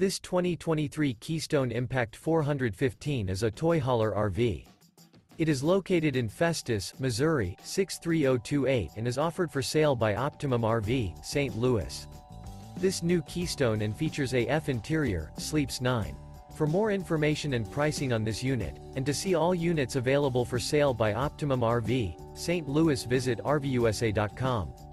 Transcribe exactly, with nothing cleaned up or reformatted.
This twenty twenty-three Keystone Impact four fifteen is a toy hauler R V. It is located in Festus, Missouri, six three zero two eight and is offered for sale by Optimum R V, Saint Louis. This new Keystone and features A F interior, sleeps nine. For more information and pricing on this unit, and to see all units available for sale by Optimum R V, Saint Louis, visit R V U S A dot com.